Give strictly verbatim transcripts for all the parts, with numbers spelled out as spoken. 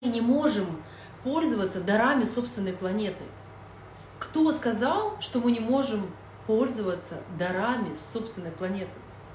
не можем пользоваться дарами собственной планеты. Кто сказал, что мы не можем пользоваться дарами собственной планеты?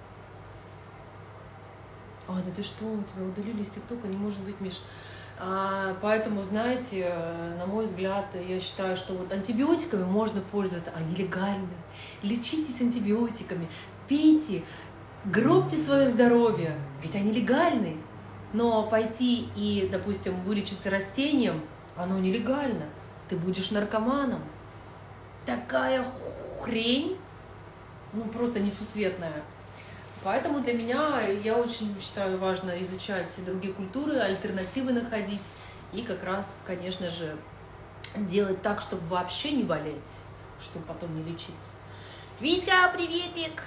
А, да ты что, у тебя удалили из ТикТока? Не может быть, Миш. А, поэтому, знаете, на мой взгляд, я считаю, что вот антибиотиками можно пользоваться, они легальны. Лечитесь антибиотиками, пейте, гробьте свое здоровье, ведь они легальны. Но пойти и, допустим, вылечиться растением, оно нелегально. Ты будешь наркоманом. Такая хрень, ну просто несусветная. Поэтому для меня, я очень считаю, важно изучать другие культуры, альтернативы находить и как раз, конечно же, делать так, чтобы вообще не болеть, чтобы потом не лечиться. Витька, приветик!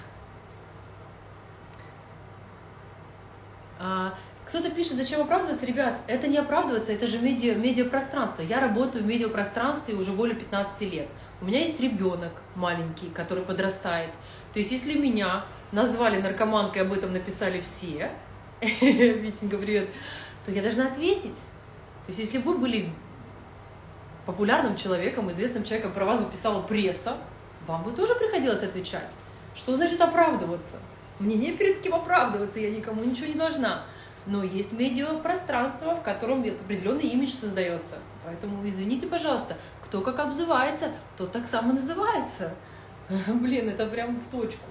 А, кто-то пишет, зачем оправдываться? Ребят, это не оправдываться, это же медиа, медиапространство. Я работаю в медиапространстве уже более пятнадцати лет. У меня есть ребенок маленький, который подрастает. То есть, если меня назвали наркоманкой, об этом написали все, Витенька, привет, то я должна ответить. То есть, если вы были популярным человеком, известным человеком, про вас бы писала пресса, вам бы тоже приходилось отвечать. Что значит оправдываться? Мне не перед кем оправдываться, я никому ничего не должна. Но есть медиапространство, в котором определенный имидж создается. Поэтому извините, пожалуйста, кто как обзывается, тот так само называется. Блин, это прям в точку.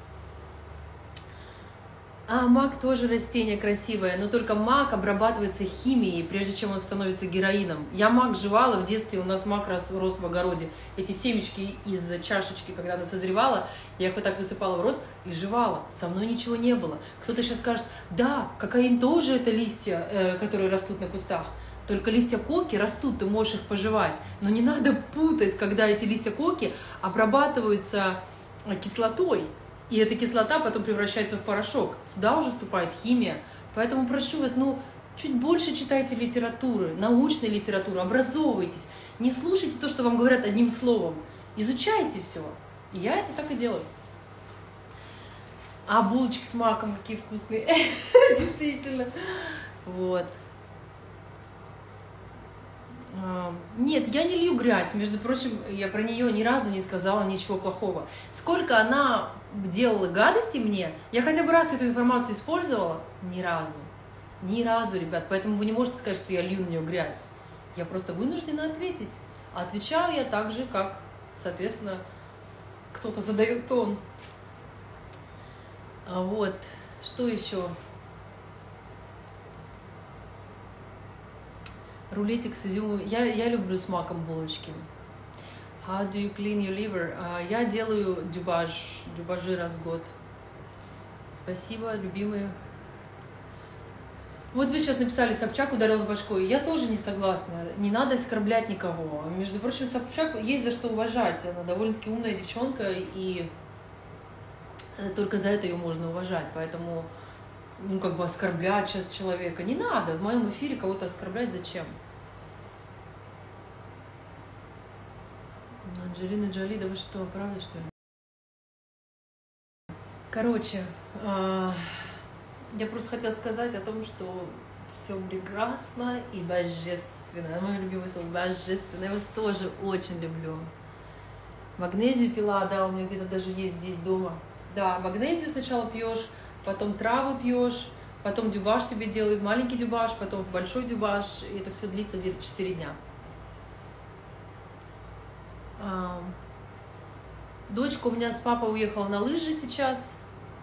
А мак тоже растение красивое, но только мак обрабатывается химией, прежде чем он становится героином. Я мак жевала в детстве, у нас мак рос, рос в огороде. Эти семечки из чашечки, когда она созревала, я их вот так высыпала в рот и жевала. Со мной ничего не было. Кто-то сейчас скажет, да, кокаин тоже это листья, э, которые растут на кустах. Только листья коки растут, ты можешь их пожевать. Но не надо путать, когда эти листья коки обрабатываются кислотой. И эта кислота потом превращается в порошок. Сюда уже вступает химия. Поэтому прошу вас, ну, чуть больше читайте литературы, научной литературы, образовывайтесь. Не слушайте то, что вам говорят одним словом. Изучайте все. И я это так и делаю. А булочки с маком какие вкусные. Действительно. Вот. Нет, я не лью грязь. Между прочим, я про нее ни разу не сказала ничего плохого. Сколько она делала гадости мне, я хотя бы раз эту информацию использовала? Ни разу. Ни разу, ребят. Поэтому вы не можете сказать, что я лью на нее грязь. Я просто вынуждена ответить. А отвечаю я так же, как, соответственно, кто-то задает тон. А вот, что еще? Рулетик с изюмом. Я, я люблю с маком булочки. How do you clean your liver? Uh, я делаю дюбаж, дюбажи раз в год. Спасибо, любимые. Вот вы сейчас написали, Собчак ударил с башкой. Я тоже не согласна. Не надо оскорблять никого. Между прочим, Собчак есть за что уважать. Она довольно-таки умная девчонка, и только за это ее можно уважать. Поэтому, ну, как бы оскорблять сейчас человека не надо. В моем эфире кого-то оскорблять зачем? Анджелина Джоли, да вы что, правда, что ли? Короче, я просто хотела сказать о том, что все прекрасно и божественно. Мое любимое слово божественно. Я вас тоже очень люблю. Магнезию пила, да, у меня где-то даже есть здесь дома. Да, магнезию сначала пьешь, потом травы пьешь, потом дюбаш тебе делают, маленький дюбаш, потом большой дюбаш, и это все длится где-то четыре дня. А, дочка у меня с папой уехала на лыжи сейчас.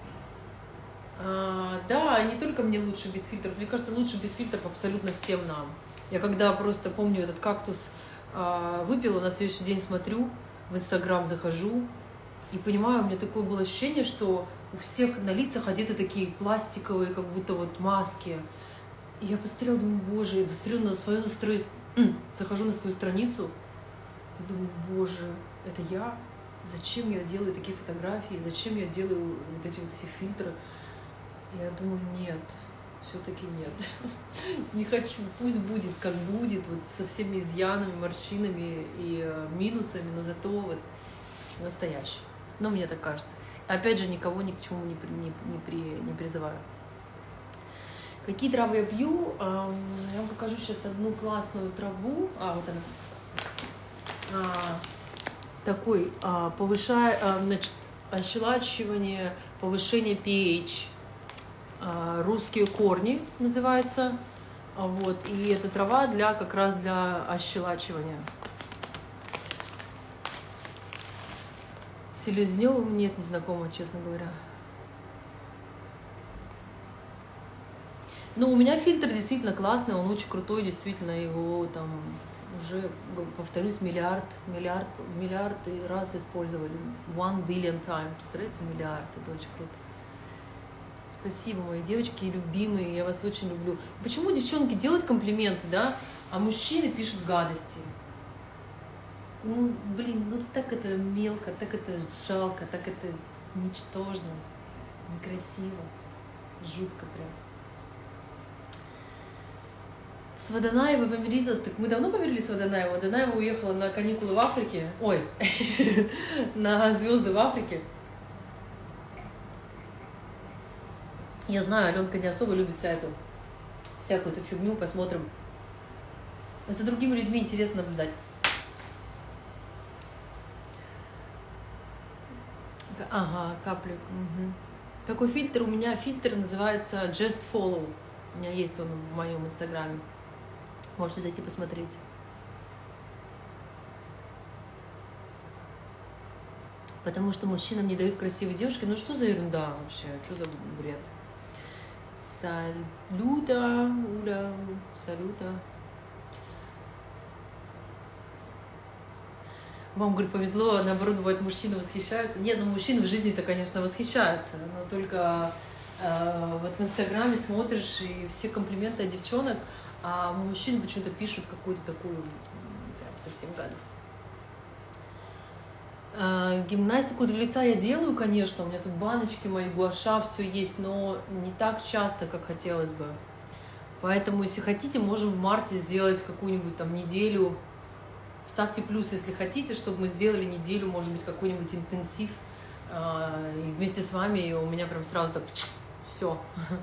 А, да, не только мне лучше без фильтров, мне кажется, лучше без фильтров абсолютно всем нам. Я когда просто помню этот кактус а, выпила, на следующий день смотрю, в Инстаграм захожу и понимаю, у меня такое было ощущение, что у всех на лицах одеты такие пластиковые, как будто вот маски. И я посмотрела, думаю, боже, я посмотрела на свою настрой, захожу на свою страницу и думаю, боже, это я? Зачем я делаю такие фотографии? Зачем я делаю вот эти вот все фильтры? И я думаю, нет, все-таки нет. Не хочу, пусть будет, как будет, вот со всеми изъянами, морщинами и минусами, но зато вот настоящий. Но мне так кажется. Опять же, никого ни к чему не, при, не, не, при, не призываю. Какие травы я пью? Я вам покажу сейчас одну классную траву. А, вот она. А, такой а, повышая, а, значит, ощелачивание, повышение pH. А, русские корни называется. А, вот. И эта трава для как раз для ощелачивания. С Селезневым нет, не знакомо, честно говоря. Но у меня фильтр действительно классный, он очень крутой, действительно, его там уже, повторюсь, миллиард, миллиард, миллиард раз использовали. One billion times, представляете, миллиард, это очень круто. Спасибо, мои девочки любимые, я вас очень люблю. Почему девчонки делают комплименты, да, а мужчины пишут гадости? Ну, блин, ну так это мелко, так это жалко, так это ничтожно, некрасиво, жутко прям. С Водонаевой помирилась, так мы давно помирились с Водонаевой. Водонаева уехала на каникулы в Африке, ой, на звезды в Африке. Я знаю, Аленка не особо любит вся эту, всякую эту фигню, посмотрим. За другими людьми интересно наблюдать. Ага, капли. Угу. Какой фильтр? У меня фильтр называется Just Follow. У меня есть он в моем инстаграме. Можете зайти посмотреть. Потому что мужчинам не дают красивые девушки. Ну что за ерунда вообще? Что за бред? Салюта, Уля, салюта. Вам, говорит, повезло, наоборот, бывает, мужчины восхищаются. Нет, ну мужчины в жизни-то, конечно, восхищаются, но только э, вот в Инстаграме смотришь, и все комплименты от девчонок, а мужчины почему-то пишут какую-то такую прям совсем гадость. Э, гимнастику для лица я делаю, конечно, у меня тут баночки мои, гуаша, все есть, но не так часто, как хотелось бы. Поэтому, если хотите, можем в марте сделать какую-нибудь там неделю. Ставьте плюс, если хотите, чтобы мы сделали неделю, может быть, какой-нибудь интенсив. И вместе с вами и у меня прям сразу так все.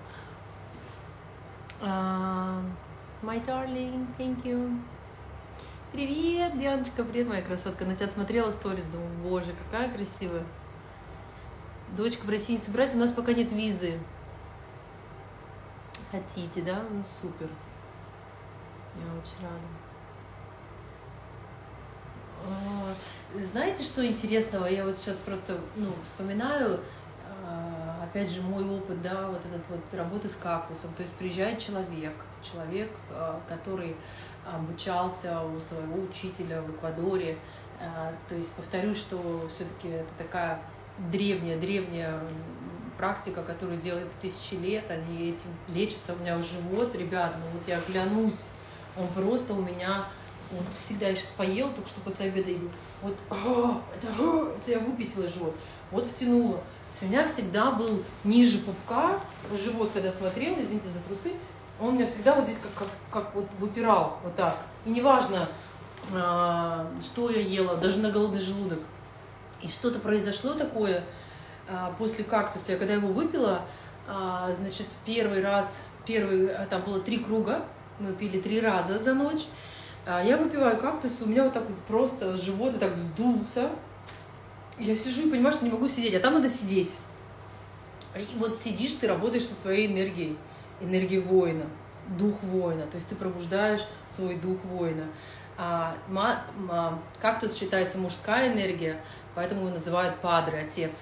My darling, thank you. Привет, Дианочка, привет, моя красотка. На тебя смотрела сторис, думаю, боже, какая красивая. Дочка в России не собирается, у нас пока нет визы. Хотите, да? Ну, супер. Я очень рада. Знаете, что интересного? Я вот сейчас просто ну, вспоминаю, опять же, мой опыт, да, вот этот вот работы с кактусом. То есть приезжает человек, человек, который обучался у своего учителя в Эквадоре. То есть повторюсь, что все-таки это такая древняя-древняя практика, которую делается тысячи лет, они этим лечатся. У меня живот, ребят, ну вот я клянусь, он просто у меня... Вот всегда я сейчас поела, только что после обеда иду. Вот о, это, о, это я выпятила живот. Вот втянула. То есть у меня всегда был ниже пупка, живот, когда смотрела, извините за трусы, он у меня всегда вот здесь как, как, как вот выпирал, вот так. И неважно, а, что я ела, даже на голодный желудок. И что-то произошло такое а, после кактуса. Я когда его выпила, а, значит, первый раз, первый, там было три круга, мы пили три раза за ночь. Я выпиваю кактус, у меня вот так вот просто живот вот так вздулся. Я сижу и понимаю, что не могу сидеть, а там надо сидеть. И вот сидишь, ты работаешь со своей энергией, энергией воина, дух воина. То есть ты пробуждаешь свой дух воина. А, ма, ма, кактус считается мужская энергия, поэтому его называют падре, отец.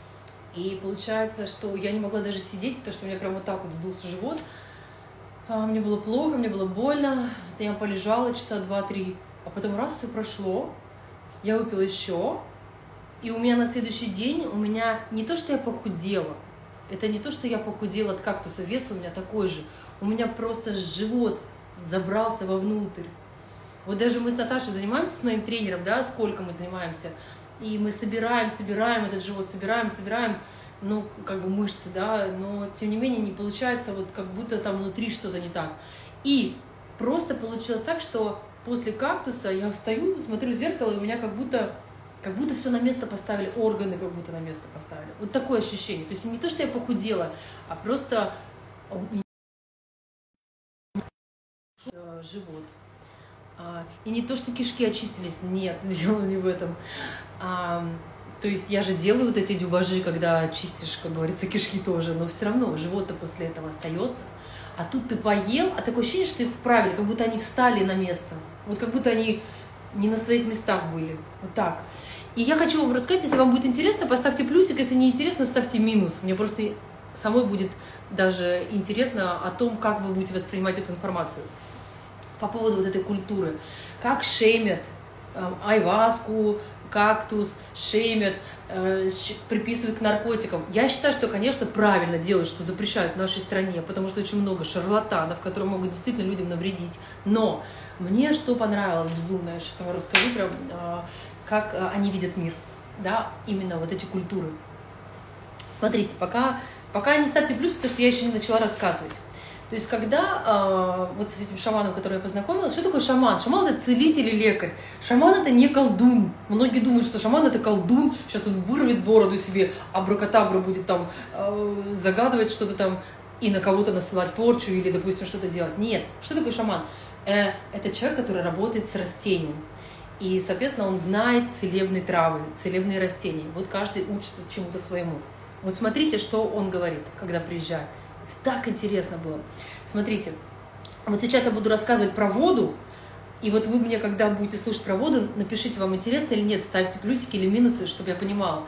И получается, что я не могла даже сидеть, потому что у меня прям вот так вот вздулся живот. Мне было плохо, мне было больно, я полежала часа два-три, а потом раз, все прошло, я выпила еще, и у меня на следующий день, у меня не то, что я похудела, это не то, что я похудела от кактуса, вес у меня такой же, у меня просто живот забрался вовнутрь. Вот даже мы с Наташей занимаемся, с моим тренером, да, сколько мы занимаемся, и мы собираем, собираем этот живот, собираем, собираем, ну, как бы мышцы, да, но, тем не менее, не получается, вот как будто там внутри что-то не так. И просто получилось так, что после кактуса я встаю, смотрю в зеркало, и у меня как будто, как будто все на место поставили, органы как будто на место поставили. Вот такое ощущение. То есть не то, что я похудела, а просто живот. А, и не то, что кишки очистились, нет, дело не в этом. А, то есть я же делаю вот эти дюбажи, когда чистишь, как говорится, кишки тоже, но все равно живот-то после этого остается. А тут ты поел, а такое ощущение, что их вправили, как будто они встали на место. Вот как будто они не на своих местах были. Вот так. И я хочу вам рассказать, если вам будет интересно, поставьте плюсик, если не интересно, ставьте минус. Мне просто самой будет даже интересно о том, как вы будете воспринимать эту информацию. По поводу вот этой культуры. Как шеймят э, айваску, кактус, шеймят, э, приписывают к наркотикам. Я считаю, что, конечно, правильно делают, что запрещают в нашей стране, потому что очень много шарлатанов, которые могут действительно людям навредить. Но мне что понравилось безумно, я сейчас вам расскажу прям, э, как э, они видят мир, да, именно вот эти культуры. Смотрите, пока, пока не ставьте плюс, потому что я еще не начала рассказывать. То есть, когда э, вот с этим шаманом, который я познакомилась, что такое шаман? Шаман – это целитель и лекарь. Шаман – это не колдун. Многие думают, что шаман – это колдун. Сейчас он вырвет бороду себе, абракадабру будет там э, загадывать что-то там и на кого-то насылать порчу или, допустим, что-то делать. Нет. Что такое шаман? Э, это человек, который работает с растением. И, соответственно, он знает целебные травы, целебные растения. Вот каждый учится чему-то своему. Вот смотрите, что он говорит, когда приезжает. Так интересно было. Смотрите, вот сейчас я буду рассказывать про воду, и вот вы мне, когда будете слушать про воду, напишите, вам интересно или нет, ставьте плюсики или минусы, чтобы я понимала.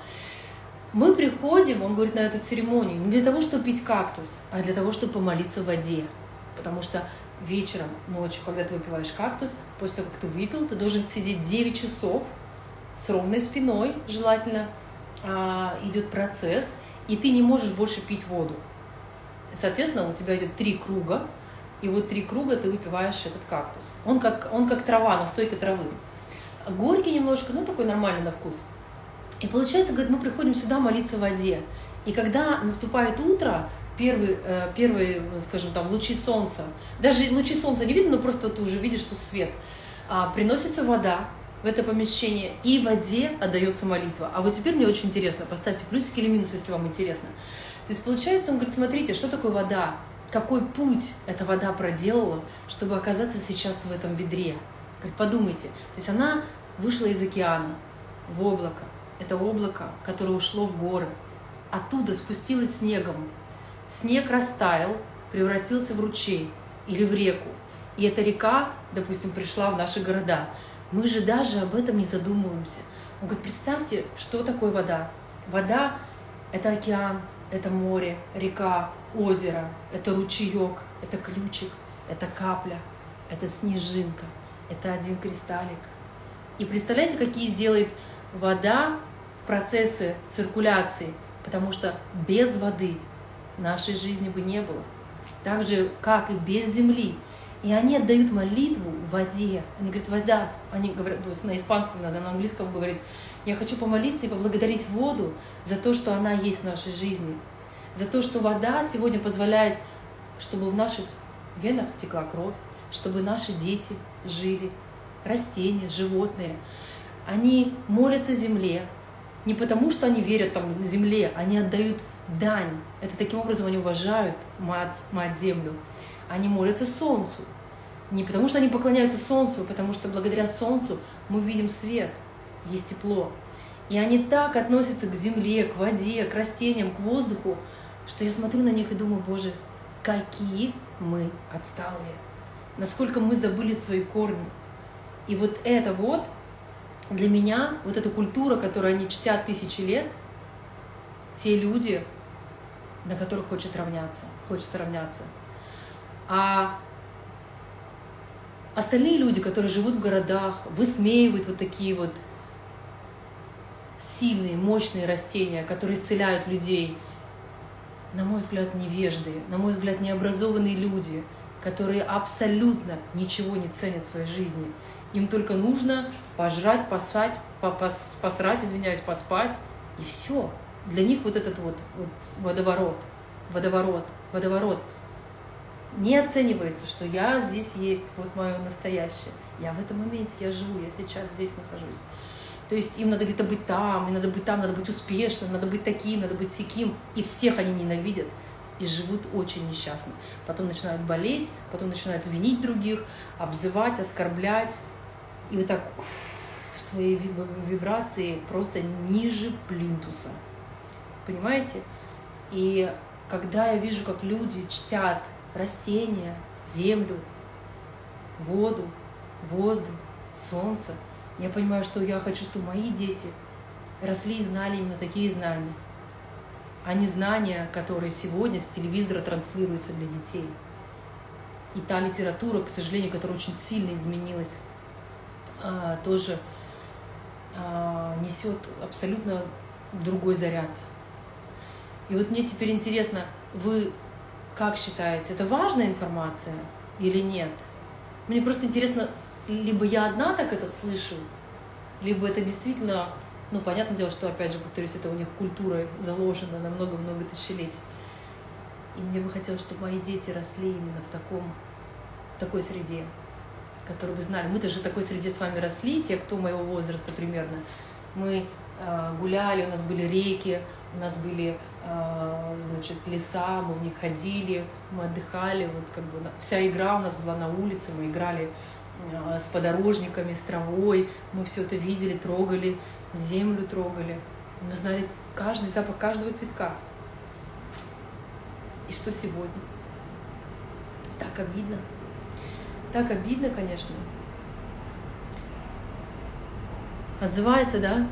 Мы приходим, он говорит, на эту церемонию не для того, чтобы пить кактус, а для того, чтобы помолиться в воде. Потому что вечером, ночью, когда ты выпиваешь кактус, после того, как ты выпил, ты должен сидеть девять часов с ровной спиной, желательно, а, идет процесс, и ты не можешь больше пить воду. Соответственно, у тебя идет три круга, и вот три круга ты выпиваешь этот кактус. Он как, он как трава, настойка травы. Горький немножко, но такой нормальный на вкус. И получается, говорит, мы приходим сюда молиться в воде. И когда наступает утро, первые, первые, скажем, там, лучи солнца, даже лучи солнца не видно, но просто ты уже видишь, что свет, приносится вода в это помещение, и в воде отдается молитва. А вот теперь мне очень интересно, поставьте плюсик или минус, если вам интересно. То есть получается, он говорит, смотрите, что такое вода? Какой путь эта вода проделала, чтобы оказаться сейчас в этом ведре? Говорит, подумайте. То есть она вышла из океана в облако. Это облако, которое ушло в горы. Оттуда спустилось снегом. Снег растаял, превратился в ручей или в реку. И эта река, допустим, пришла в наши города. Мы же даже об этом не задумываемся. Он говорит, представьте, что такое вода. Вода – это океан. Это море, река, озеро, это ручеек, это ключик, это капля, это снежинка, это один кристаллик. И представляете, какие делает вода в процессе циркуляции, потому что без воды нашей жизни бы не было. Так же, как и без земли. И они отдают молитву в воде. Они говорят, вода, они говорят, на испанском, на английском говорят, я хочу помолиться и поблагодарить воду за то, что она есть в нашей жизни. За то, что вода сегодня позволяет, чтобы в наших венах текла кровь, чтобы наши дети жили, растения, животные. Они молятся земле, не потому, что они верят там на земле, они отдают дань. Это таким образом они уважают мать, мать-землю. Они молятся солнцу. Не потому, что они поклоняются солнцу, а потому что благодаря солнцу мы видим свет, есть тепло. И они так относятся к земле, к воде, к растениям, к воздуху, что я смотрю на них и думаю, Боже, какие мы отсталые, насколько мы забыли свои корни. И вот это вот для меня, вот эта культура, которую они чтят тысячи лет, те люди, на которых хочет равняться, хочется равняться. А остальные люди, которые живут в городах, высмеивают вот такие вот сильные, мощные растения, которые исцеляют людей, на мой взгляд, невежды, на мой взгляд, необразованные люди, которые абсолютно ничего не ценят в своей жизни. Им только нужно пожрать, поспать, пос, посрать, извиняюсь, поспать, и все. Для них вот этот вот, вот водоворот, водоворот, водоворот. Не оценивается, что я здесь есть, вот мое настоящее. Я в этом моменте, я живу, я сейчас здесь нахожусь. То есть им надо где-то быть там, им надо быть там, надо быть успешным, надо быть таким, надо быть сяким. И всех они ненавидят. и живут очень несчастно. Потом начинают болеть, потом начинают винить других, обзывать, оскорблять. И вот так уф, свои вибрации просто ниже плинтуса. Понимаете? И когда я вижу, как люди чтят растения, землю, воду, воздух, солнце, я понимаю, что я хочу, чтобы мои дети росли и знали именно такие знания, а не знания, которые сегодня с телевизора транслируются для детей. И та литература, к сожалению, которая очень сильно изменилась, тоже несет абсолютно другой заряд. И вот мне теперь интересно, вы как считаете, это важная информация или нет? Мне просто интересно, либо я одна так это слышу, либо это действительно, ну, понятное дело, что, опять же, повторюсь, это у них культурой заложено на много-много тысячелетий. И мне бы хотелось, чтобы мои дети росли именно в, таком, в такой среде, которую вы знали. Мы-то же в такой среде с вами росли, те, кто моего возраста примерно. Мы э, гуляли, у нас были реки, у нас были, э, значит, леса, мы в них ходили, мы отдыхали. Вот как бы вся игра у нас была на улице, мы играли э, с подорожниками, с травой, мы все это видели, трогали, землю трогали. Мы знали каждый запах каждого цветка. И что сегодня? Так обидно. Так обидно, конечно. Отзывается, да?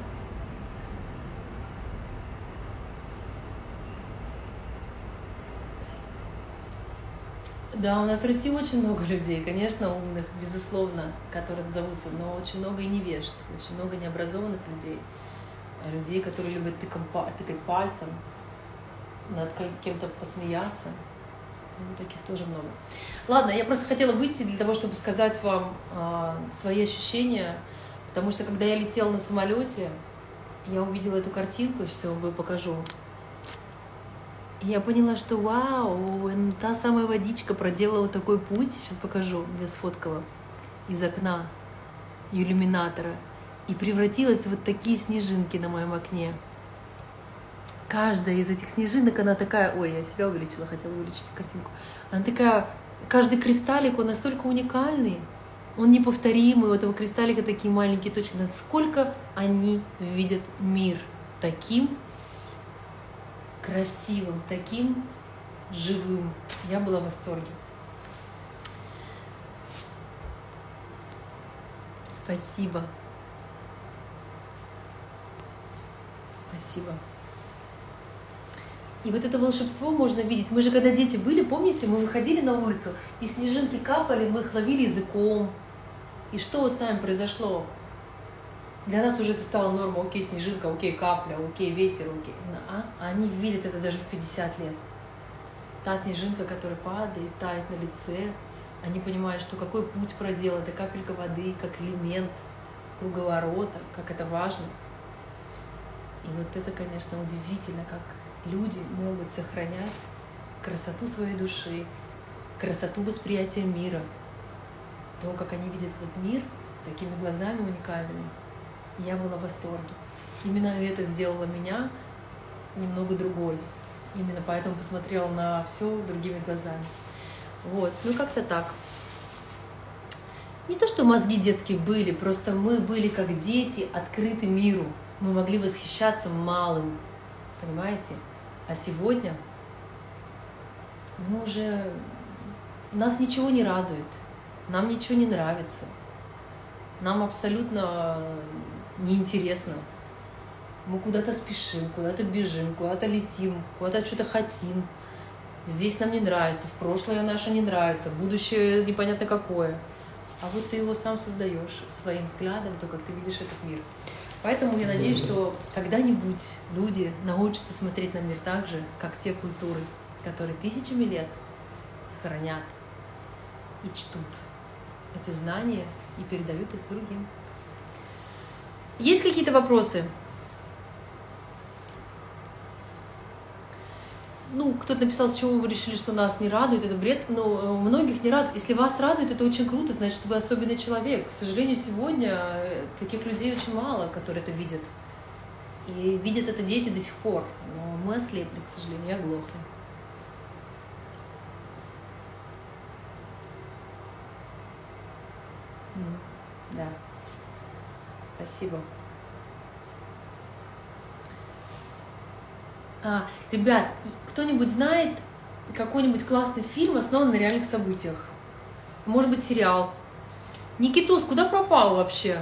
Да, у нас в России очень много людей, конечно, умных, безусловно, которые отзовутся, но очень много и невежд, очень много необразованных людей, людей, которые любят тыкать пальцем, над кем-то посмеяться. Ну, таких тоже много. Ладно, я просто хотела выйти для того, чтобы сказать вам э, свои ощущения, потому что когда я летела на самолете, я увидела эту картинку, сейчас я вам покажу. И я поняла, что вау, та самая водичка проделала такой путь, сейчас покажу, я сфоткала, из окна иллюминатора, и превратилась в вот такие снежинки на моем окне. Каждая из этих снежинок, она такая... Ой, я себя увеличила, хотела увеличить картинку. Она такая... Каждый кристаллик, он настолько уникальный, он неповторимый, у этого кристаллика такие маленькие точки. Насколько они видят мир таким красивым, таким живым. Я была в восторге. Спасибо. Спасибо. И вот это волшебство можно видеть. Мы же, когда дети были, помните, мы выходили на улицу, и снежинки капали, мы их ловили языком. И что с нами произошло? Для нас уже это стало нормой. Окей, снежинка, окей, капля, окей, ветер, окей. А они видят это даже в пятьдесят лет. Та снежинка, которая падает, тает на лице, они понимают, что какой путь проделал, это капелька воды, как элемент круговорота, как это важно. И вот это, конечно, удивительно, как люди могут сохранять красоту своей души, красоту восприятия мира, то, как они видят этот мир такими глазами уникальными. Я была в восторге. Именно это сделало меня немного другой. Именно поэтому посмотрела на все другими глазами. Вот, ну как-то так. Не то, что мозги детские были, просто мы были как дети, открыты миру. Мы могли восхищаться малым, понимаете? А сегодня мы уже... Нас ничего не радует, нам ничего не нравится, нам абсолютно неинтересно. Мы куда-то спешим, куда-то бежим, куда-то летим, куда-то что-то хотим. Здесь нам не нравится, в прошлое наше не нравится, будущее непонятно какое. А вот ты его сам создаешь своим взглядом, то, как ты видишь этот мир. Поэтому я надеюсь, что когда-нибудь люди научатся смотреть на мир так же, как те культуры, которые тысячами лет хранят и чтут эти знания и передают их другим. Есть какие-то вопросы? Ну, кто-то написал, с чего вы решили, что нас не радует, это бред, но многих не радует. Если вас радует, это очень круто, значит, вы особенный человек. К сожалению, сегодня таких людей очень мало, которые это видят. И видят это дети до сих пор. Но мы ослепли, к сожалению, и оглохли. М, Да, спасибо. А, ребят, кто-нибудь знает какой-нибудь классный фильм, основанный на реальных событиях? Может быть, сериал? Никитос, куда пропал вообще?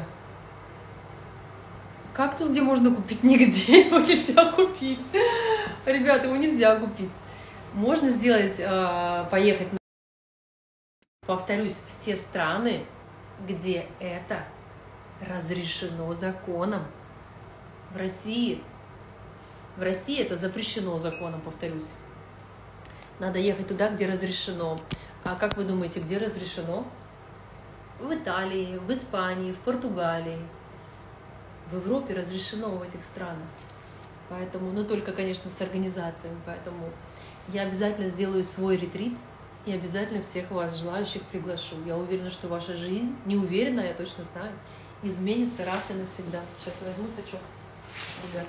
Кактус где можно купить? Нигде его нельзя купить. Ребята, его нельзя купить. Можно сделать, э, поехать, повторюсь, в те страны, где это разрешено законом. В России, в России это запрещено законом, повторюсь. Надо ехать туда, где разрешено. А как вы думаете, где разрешено? В Италии, в Испании, в Португалии. В Европе разрешено в этих странах. Поэтому, ну только, конечно, с организациями. Поэтому я обязательно сделаю свой ретрит и обязательно всех вас, желающих, приглашу. Я уверена, что ваша жизнь, не уверена, я точно знаю, изменится раз и навсегда. Сейчас я возьму сачок, ребят.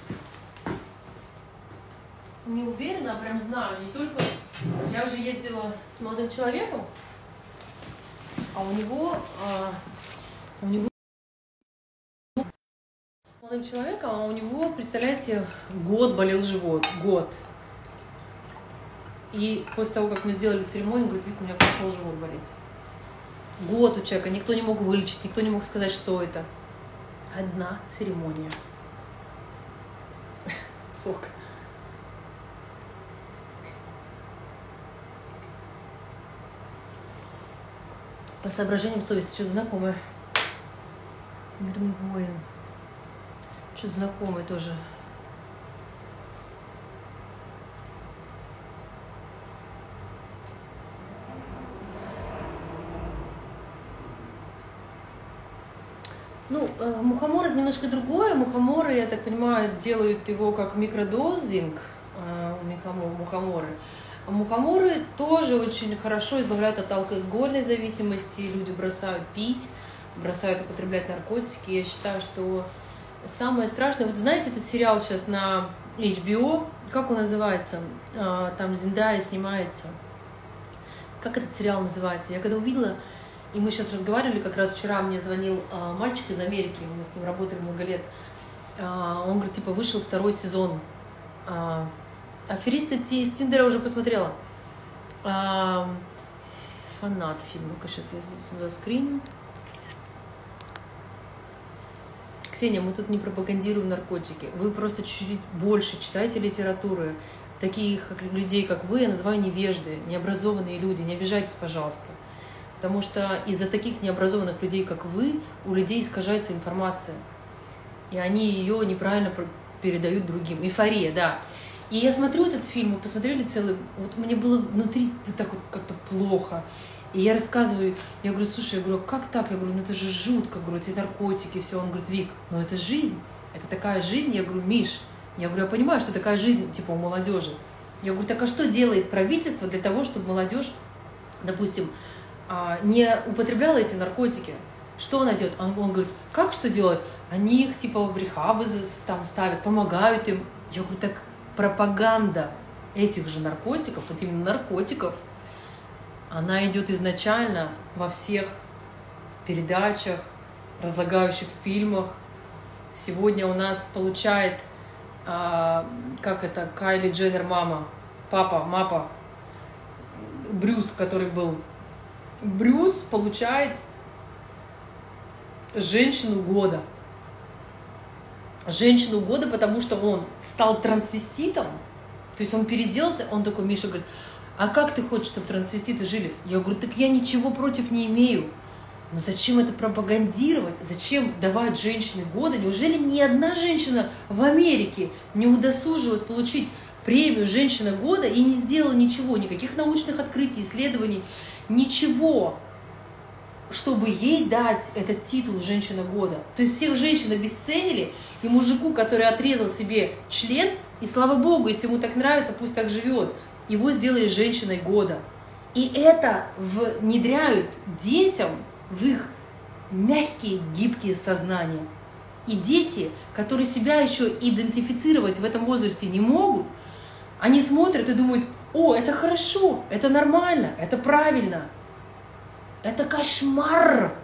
Не уверена, а прям знаю. Не только... Я уже ездила с молодым человеком, а у него... А... У него... молодым человеком, а у него, представляете, год болел живот. Год. И после того, как мы сделали церемонию, говорит, Вика, у меня пошел живот болеть. Год у человека, никто не мог вылечить, никто не мог сказать, что это. Одна церемония. Сок. По соображениям совести, что-то знакомое. Мирный воин. Что-то знакомое тоже. Ну, э, мухомор это немножко другое. Мухоморы, я так понимаю, делают его как микродозинг, э, мухоморы. А мухоморы тоже очень хорошо избавляют от алкогольной зависимости. Люди бросают пить, бросают употреблять наркотики. Я считаю, что самое страшное... Вот знаете, этот сериал сейчас на эйч би о, как он называется? Э, там Зендая снимается. Как этот сериал называется? Я когда увидела... И мы сейчас разговаривали, как раз вчера мне звонил а, мальчик из Америки, мы с ним работали много лет. А, он говорит, типа, вышел второй сезон. А, «Аферисты» из Тиндера уже посмотрела. А, фанат фильма. Ну-ка, сейчас я заскриню. Ксения, мы тут не пропагандируем наркотики. Вы просто чуть-чуть больше читайте литературы. Таких как, людей, как вы, я называю невежды, необразованные люди. Не обижайтесь, пожалуйста. Потому что из-за таких необразованных людей, как вы, у людей искажается информация. И они ее неправильно передают другим. Эйфория, да. И я смотрю этот фильм, мы посмотрели целый... Вот мне было внутри вот так вот как-то плохо. И я рассказываю, я говорю, слушай, я говорю, как так? Я говорю, ну это же жутко, я говорю, эти наркотики, все. Он говорит, Вик, ну это жизнь, это такая жизнь. Я говорю, Миш, я говорю, я понимаю, что такая жизнь, типа, у молодежи. Я говорю, так а что делает правительство для того, чтобы молодежь, допустим, не употребляла эти наркотики? Что она делает? Он, он говорит, как что делать? Они их типа в рехабы там ставят, помогают им. Я говорю, так пропаганда этих же наркотиков, вот именно наркотиков, она идет изначально во всех передачах, разлагающих фильмах. Сегодня у нас получает, а, как это, Кайли Дженнер мама, папа, мапа, Брюс, который был Брюс получает женщину года. Женщину года, потому что он стал трансвеститом. То есть он переделался, он такой, Миша говорит, а как ты хочешь, чтобы трансвеститы жили? Я говорю, так я ничего против не имею. Но зачем это пропагандировать? Зачем давать женщине года? Неужели ни одна женщина в Америке не удосужилась получить премию «Женщина года» и не сделала ничего, никаких научных открытий, исследований, ничего, чтобы ей дать этот титул «Женщина года». То есть всех женщин обесценили, и мужику, который отрезал себе член, и слава богу, если ему так нравится, пусть так живет, его сделали «Женщиной года». И это внедряют детям в их мягкие, гибкие сознания. И дети, которые себя еще идентифицировать в этом возрасте не могут, они смотрят и думают, о, это хорошо, это нормально, это правильно. Это кошмар.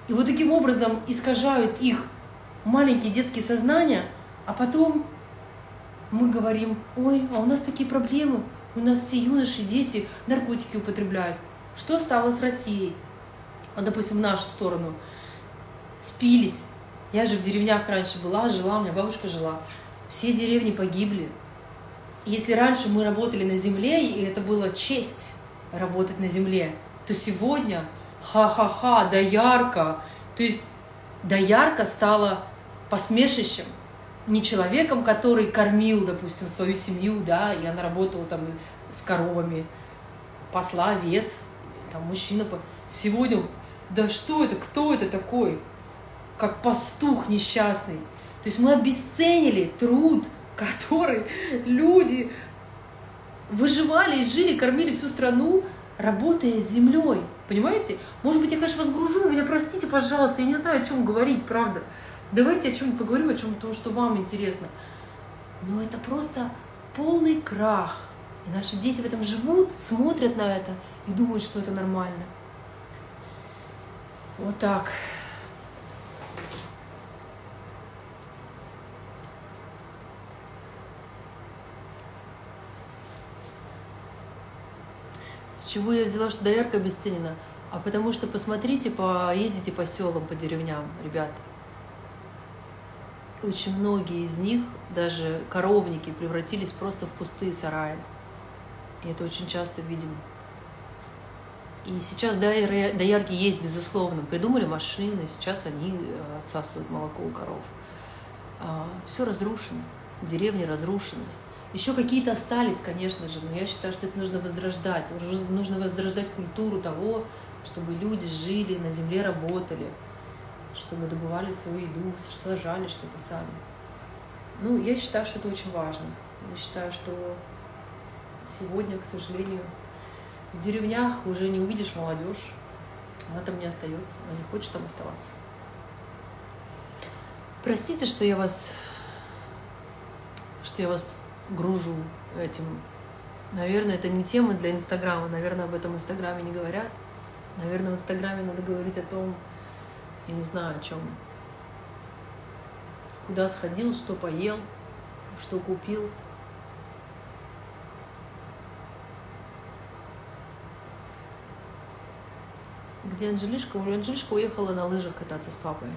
И вот таким образом искажают их маленькие детские сознания, а потом мы говорим: ой, а у нас такие проблемы, у нас все юноши, дети наркотики употребляют. Что стало с Россией? Вот, допустим, в нашу сторону. Спились. Я же в деревнях раньше была, жила, у меня бабушка жила. Все деревни погибли. Если раньше мы работали на земле, и это была честь работать на земле, то сегодня ха-ха-ха, доярка. То есть доярка стала посмешищем. Не человеком, который кормил, допустим, свою семью, да, и она работала там с коровами, пасла овец, там мужчина. Сегодня, да что это, кто это такой? Как пастух несчастный. То есть мы обесценили труд, который люди выживали и жили, кормили всю страну, работая с землей. Понимаете? Может быть, я, конечно, вас гружу, меня простите, пожалуйста, я не знаю, о чем говорить, правда. Давайте о чем-то поговорим, о чем-то, что вам интересно. Но это просто полный крах. И наши дети в этом живут, смотрят на это и думают, что это нормально. Вот так. С чего я взяла, что доярка обесценена? А потому что, посмотрите, поездите по селам, по деревням, ребят. Очень многие из них, даже коровники, превратились просто в пустые сараи. И это очень часто видим. И сейчас доярки есть, безусловно. Придумали машины, сейчас они отсасывают молоко у коров. Все разрушено, деревни разрушены. Еще какие-то остались, конечно же, но я считаю, что это нужно возрождать. Нужно возрождать культуру того, чтобы люди жили, на земле работали, чтобы добывали свою еду, сажали что-то сами. Ну, я считаю, что это очень важно. Я считаю, что сегодня, к сожалению, в деревнях уже не увидишь молодежь. Она там не остается, она не хочет там оставаться. Простите, что я вас, что я вас гружу этим. Наверное, это не тема для Инстаграма. Наверное, об этом в Инстаграме не говорят. Наверное, в Инстаграме надо говорить о том, я не знаю о чем. Куда сходил, что поел, что купил. Где Анжелишка? Анжелишка уехала на лыжах кататься с папой.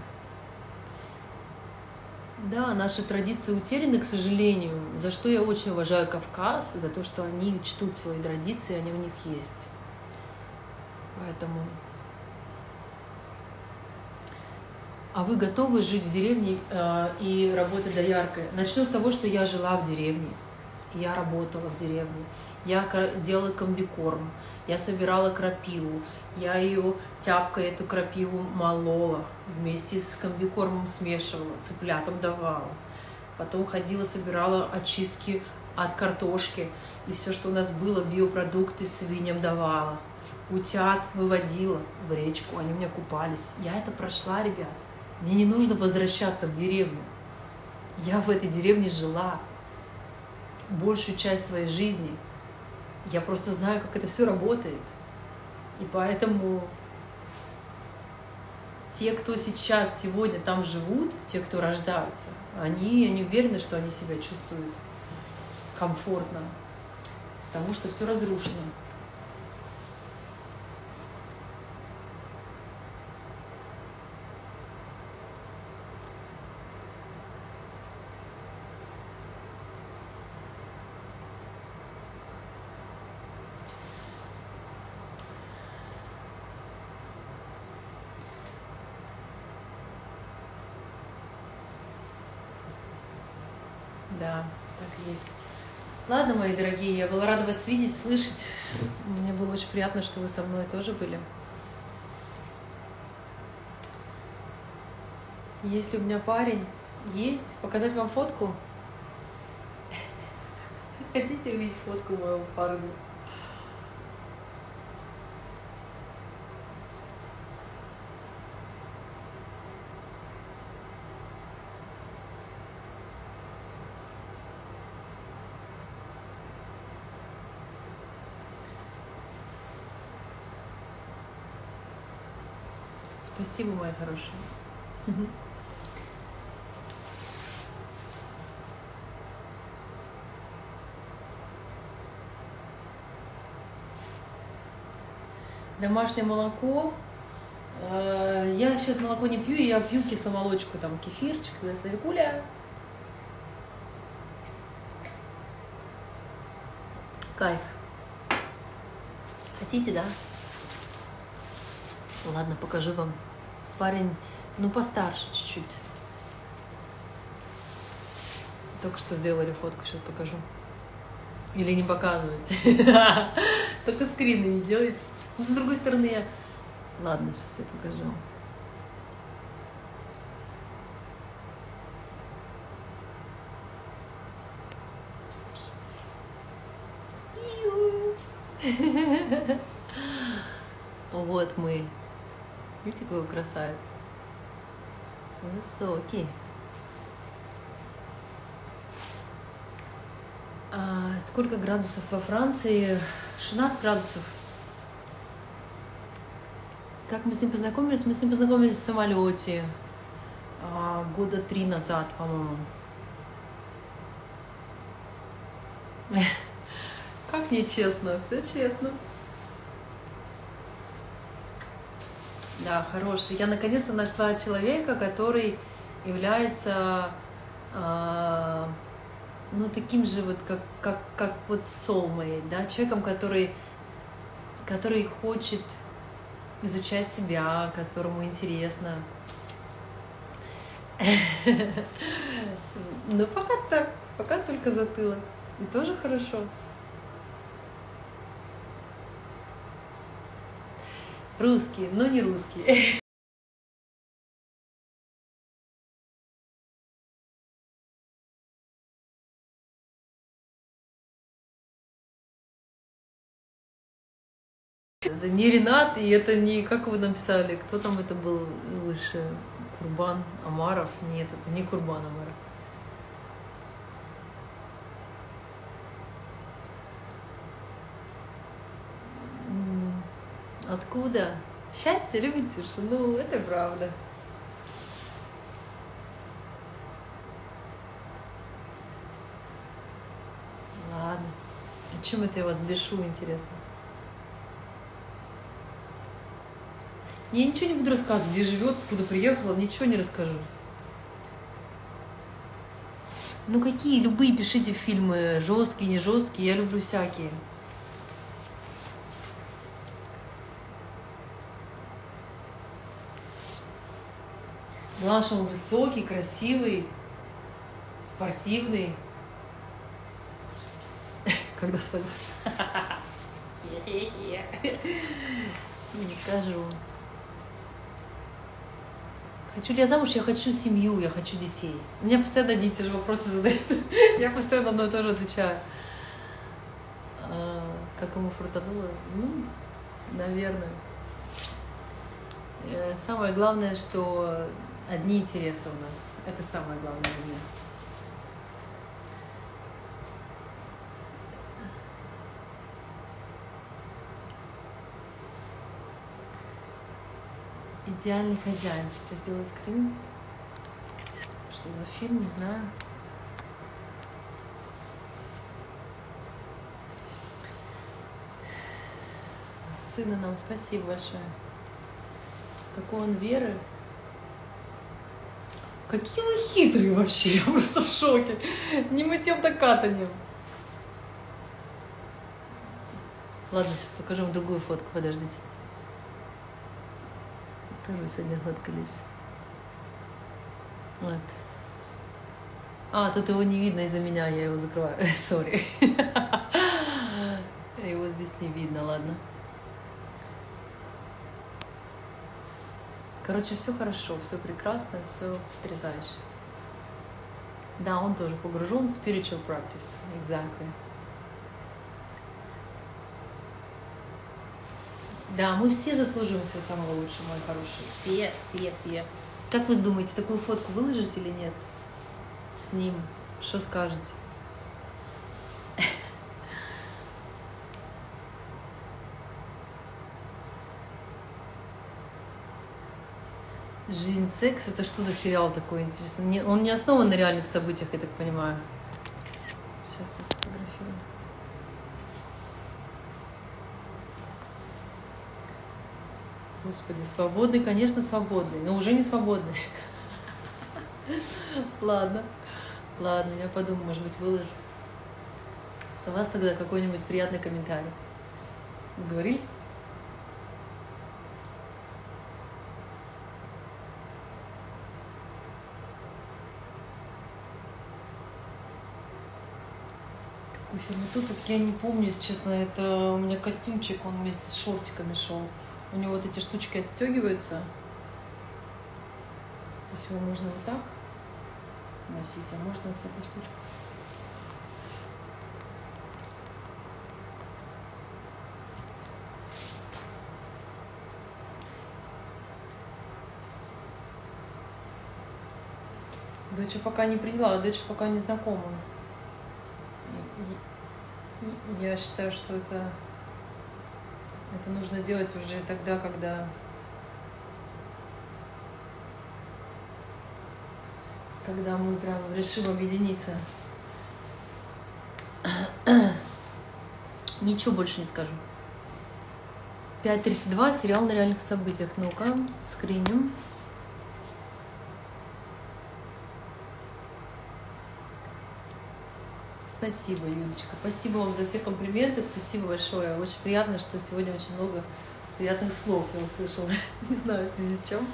Да, наши традиции утеряны, к сожалению, за что я очень уважаю Кавказ, за то, что они чтут свои традиции, они у них есть. Поэтому... А вы готовы жить в деревне э, и работать дояркой? Начну с того, что я жила в деревне, я работала в деревне, я делала комбикорм, я собирала крапиву, я ее тяпкой, эту крапиву молола, вместе с комбикормом смешивала, цыплятам давала. Потом ходила, собирала очистки от картошки, и все, что у нас было, биопродукты свиньям давала. Утят выводила в речку, они у меня купались. Я это прошла, ребят. Мне не нужно возвращаться в деревню. Я в этой деревне жила большую часть своей жизни. Я просто знаю, как это все работает. И поэтому те, кто сейчас, сегодня там живут, те, кто рождаются, они, они уверены, что они себя чувствуют комфортно, потому что все разрушено. Да, так и есть. Ладно, мои дорогие, я была рада вас видеть, слышать. Мне было очень приятно, что вы со мной тоже были. Есть ли у меня парень? Есть. Показать вам фотку? Хотите увидеть фотку моего парня? Спасибо, моя хорошая. Домашнее молоко. Я сейчас молоко не пью, я пью кисломолочку, там кефирчик, славикуля. Кайф. Хотите, да? Ладно, покажу вам. Парень, ну постарше чуть-чуть. Только что сделали фотку, сейчас покажу. Или не показывайте. Только скрины не делайте. Но с другой стороны я... Ладно, сейчас я покажу. Вот мы. Видите, какой красавец? Высокий. А сколько градусов во Франции? шестнадцать градусов. Как мы с ним познакомились? Мы с ним познакомились в самолете а, года три назад, по-моему. Как нечестно, все честно. Да, хороший. Я наконец-то нашла человека, который является а, ну, таким же вот, как, как, как вот soulmate, да, человеком, который, который хочет изучать себя, которому интересно. Ну, пока так, пока только затылок. И тоже хорошо. Русские, но не русские. Это не Ренат, и это не, как вы написали, кто там это был выше? Курбан Амаров? Нет, это не Курбан Амаров. Откуда? Счастье любит тишину, это правда. Ладно. А чем это я вас бешу, интересно? Я ничего не буду рассказывать, где живет, откуда приехала, ничего не расскажу. Ну какие, любые пишите фильмы, жесткие, не жесткие, я люблю всякие. Главное, что он высокий, красивый, спортивный. Когда свадьба? Не скажу. Хочу ли я замуж? Я хочу семью, я хочу детей. Меня постоянно одни и те же вопросы задают. Я постоянно одно и то же отвечаю. Как ему фартануло? Ну, наверное. Самое главное, что одни интересы у нас. Это самое главное для меня. Идеальный хозяин. Сейчас я сделаю скрин. Что за фильм, не знаю. Сына нам спасибо большое. Какой он веры. Какие вы хитрые вообще, я просто в шоке. Не мытьем, так катанием. Ладно, сейчас покажу вам другую фотку, подождите. Тоже сегодня фоткались. Вот. А, тут его не видно из-за меня, я его закрываю. Сори. Его здесь не видно, ладно. Короче, все хорошо, все прекрасно, все потрясающе. Да, он тоже погружен в spiritual practice, exactly. Да, мы все заслуживаем всего самого лучшего, мои хорошие. Все, все, все. Как вы думаете, такую фотку выложить или нет? С ним. Что скажете? Жизнь, секс, это что за сериал такой, интересно? Не- Он не основан на реальных событиях, я так понимаю. Сейчас я сфотографирую. Господи, свободный, конечно, свободный, но уже не свободный. Ладно, ладно, я подумаю, может быть, выложу. С вас тогда какой-нибудь приятный комментарий. Договорились? Какой фирмы я не помню, если честно. Это у меня костюмчик, он вместе с шортиками шел. У него вот эти штучки отстегиваются. То есть его можно вот так носить, а можно с этой штучкой. Дочь пока не приняла, дочь пока не знакома. Я считаю, что это, это нужно делать уже тогда, когда, когда мы прям решим объединиться. Ничего больше не скажу. пять тридцать два, сериал на реальных событиях. Ну-ка, скриним. Спасибо, Юлечка. Спасибо вам за все комплименты. Спасибо большое. Очень приятно, что сегодня очень много приятных слов я услышала. Не знаю, в связи с чем.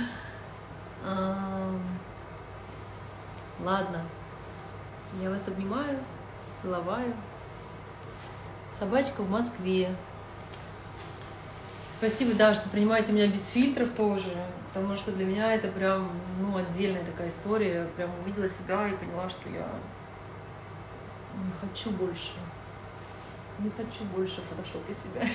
Ладно. Я вас обнимаю, целоваю. Собачка в Москве. Спасибо, да, что принимаете меня без фильтров тоже. Потому что для меня это прям, ну, отдельная такая история. Я прям увидела себя и поняла, что я не хочу больше. Не хочу больше в фотошопе себя.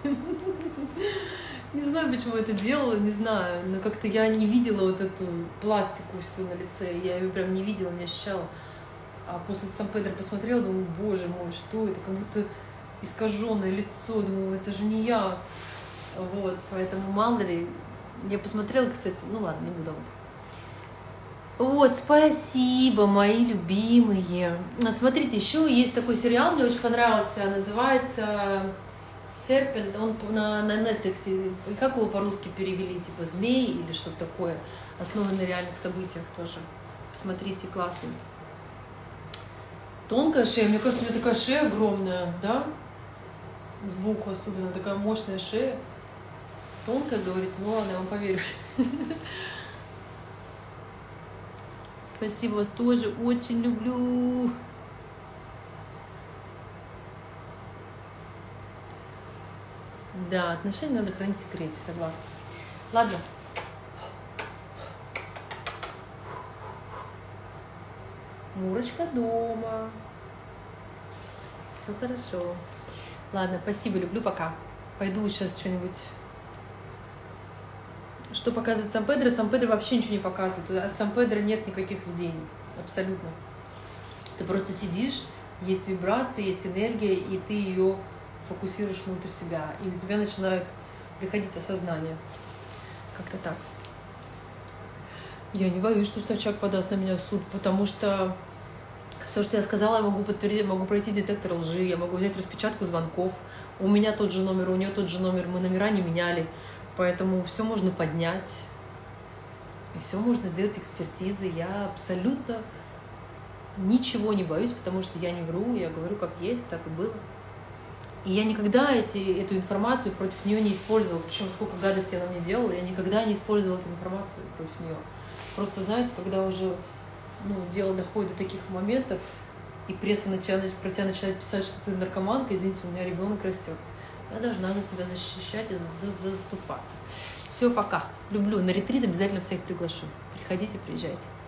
Не знаю, почему это делала, не знаю. Но как-то я не видела вот эту пластику всю на лице. Я ее прям не видела, не ощущала. А после Сан-Педро посмотрела, думаю, боже мой, что это? Как будто искаженное лицо. Думаю, это же не я. Вот, поэтому мало ли. Я посмотрела, кстати, ну ладно, не буду. Вот, спасибо, мои любимые. Смотрите, еще есть такой сериал, мне очень понравился, называется Serpent, он на, на Netflix. Как его по-русски перевели, типа «Змей» или что-то такое, основан на реальных событиях тоже. Посмотрите, классный. Тонкая шея, мне кажется, у меня такая шея огромная, да? Сбоку особенно, такая мощная шея. Тонкая, говорит, ну ладно, я вам поверю. Спасибо, вас тоже очень люблю. Да, отношения надо хранить в секрете, согласна. Ладно. Мурочка дома. Все хорошо. Ладно, спасибо, люблю, пока. Пойду сейчас что-нибудь. Что показывает Сан-Педро? Сан-Педро вообще ничего не показывает. От Сан-Педро нет никаких видений. Абсолютно. Ты просто сидишь, есть вибрации, есть энергия, и ты ее фокусируешь внутрь себя. И у тебя начинает приходить осознание. Как-то так. Я не боюсь, что Собчак подаст на меня в суд, потому что все, что я сказала, я могу подтвердить, могу пройти детектор лжи, я могу взять распечатку звонков. У меня тот же номер, у нее тот же номер, мы номера не меняли. Поэтому все можно поднять, и все можно сделать экспертизы. Я абсолютно ничего не боюсь, потому что я не вру, я говорю, как есть, так и было. И я никогда эти, эту информацию против нее не использовала, причем сколько гадостей она мне делала, я никогда не использовала эту информацию против нее. Просто, знаете, когда уже ну, дело доходит до таких моментов, и пресса начинает, про тебя начинает писать, что ты наркоманка, извините, у меня ребенок растет. Я должна за себя защищать и заступаться. Все, пока. Люблю. На ретрит обязательно всех приглашу. Приходите, приезжайте.